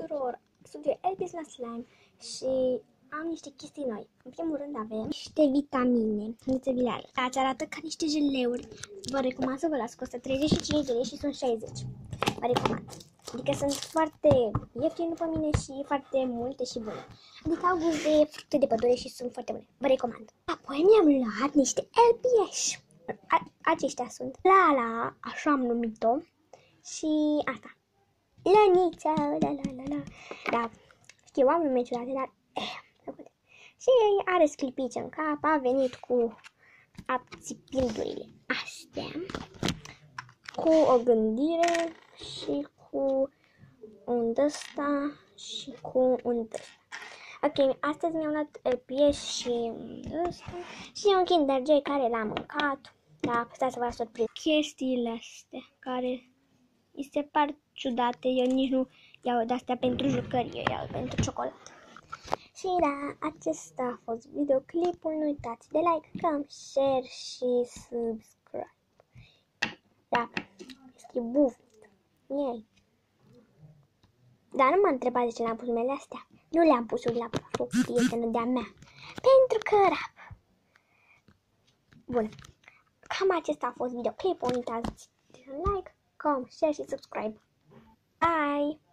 tuturor! Sunt eu, Elvis la Slime și am niște chestii noi. În primul rând avem niște vitamine. Haideți să vi le arăt. Ați arată ca niște jeleuri. Vă recomand să vă las, costă 35 de lei și sunt 60. Vă recomand. Adică sunt foarte ieftine după mine și foarte multe și bune. Adică au gust de fructe de pădure și sunt foarte bune. Vă recomand. Apoi mi-am luat niște LPS. Aceștia sunt Lala, așa am numit-o. Și asta. Lănița, la. Da, știu, am nume ciudate, dar și are sclipici în cap, a venit cu abțipindurile astea, cu o gândire și cu un ăsta și cu un ăsta. Ok, astăzi mi-am luat LPS și ăsta și un Kinder Joy care l-am mâncat. Da, stai să vă las surpriză. Chestiile astea care îi se par ciudate, eu nici nu iau de-astea pentru jucărie, eu iau pentru ciocolată. Și da, acesta a fost videoclipul, nu uitați de like, share și subscribe. Da, este buf. Yay. Dar nu m-a întrebat de ce le-am pus numele astea. Nu le-am pus eu, le-am pus o prietenă de-a mea. Pentru că rap. Bun. Cam acesta a fost videoclipul, nu uitați de like, share și subscribe. Bye!